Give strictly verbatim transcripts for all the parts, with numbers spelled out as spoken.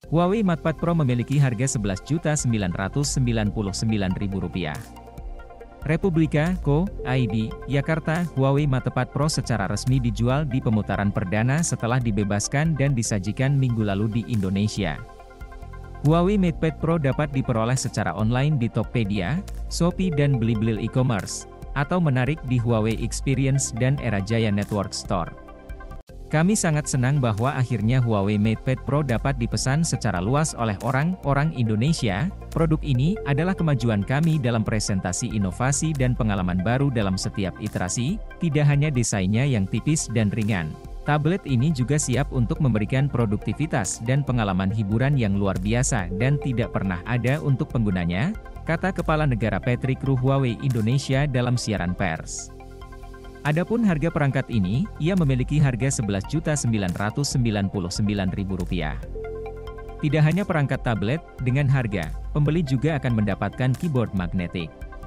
Huawei MatePad Pro memiliki harga sebelas juta sembilan ratus sembilan puluh sembilan ribu rupiah. Republika Co. I D, Jakarta. Huawei MatePad Pro secara resmi dijual di pemutaran perdana setelah dibebaskan dan disajikan minggu lalu di Indonesia. Huawei MatePad Pro dapat diperoleh secara online di Tokopedia, Shopee dan Blibli e-commerce, atau menarik di Huawei Experience dan Era Jaya Network Store. Kami sangat senang bahwa akhirnya Huawei MatePad Pro dapat dipesan secara luas oleh orang-orang Indonesia. Produk ini adalah kemajuan kami dalam presentasi inovasi dan pengalaman baru dalam setiap iterasi, tidak hanya desainnya yang tipis dan ringan. Tablet ini juga siap untuk memberikan produktivitas dan pengalaman hiburan yang luar biasa dan tidak pernah ada untuk penggunanya, kata Kepala Negara Patrick Ruh Huawei Indonesia dalam siaran pers. Adapun harga perangkat ini, ia memiliki harga sebelas juta sembilan ratus sembilan puluh sembilan ribu rupiah. Tidak hanya perangkat tablet, dengan harga, pembeli juga akan mendapatkan keyboard magnetik.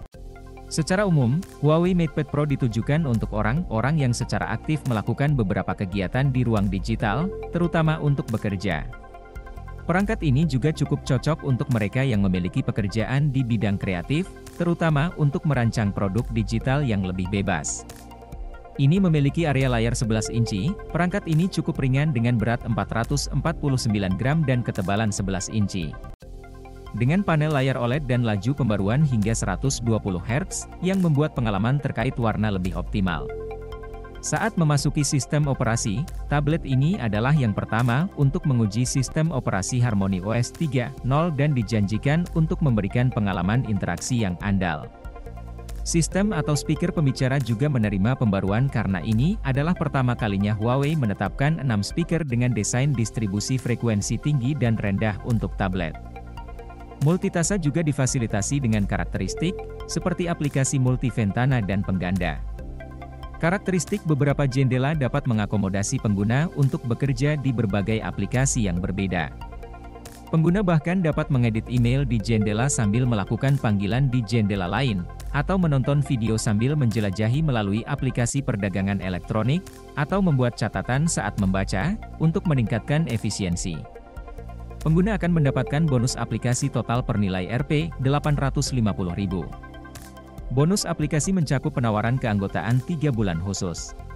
Secara umum, Huawei MatePad Pro ditujukan untuk orang-orang yang secara aktif melakukan beberapa kegiatan di ruang digital, terutama untuk bekerja. Perangkat ini juga cukup cocok untuk mereka yang memiliki pekerjaan di bidang kreatif, terutama untuk merancang produk digital yang lebih bebas. Ini memiliki area layar sebelas inci, perangkat ini cukup ringan dengan berat empat ratus empat puluh sembilan gram dan ketebalan sebelas inci. Dengan panel layar O L E D dan laju pembaruan hingga seratus dua puluh hertz, yang membuat pengalaman terkait warna lebih optimal. Saat memasuki sistem operasi, tablet ini adalah yang pertama untuk menguji sistem operasi Harmony O S tiga titik nol dan dijanjikan untuk memberikan pengalaman interaksi yang andal. Sistem atau speaker pembicara juga menerima pembaruan karena ini adalah pertama kalinya Huawei menetapkan enam speaker dengan desain distribusi frekuensi tinggi dan rendah untuk tablet. Multitasa juga difasilitasi dengan karakteristik, seperti aplikasi multiventana dan pengganda. Karakteristik beberapa jendela dapat mengakomodasi pengguna untuk bekerja di berbagai aplikasi yang berbeda. Pengguna bahkan dapat mengedit email di jendela sambil melakukan panggilan di jendela lain, atau menonton video sambil menjelajahi melalui aplikasi perdagangan elektronik, atau membuat catatan saat membaca, untuk meningkatkan efisiensi. Pengguna akan mendapatkan bonus aplikasi total bernilai R P delapan ratus lima puluh ribu. Bonus aplikasi mencakup penawaran keanggotaan tiga bulan khusus.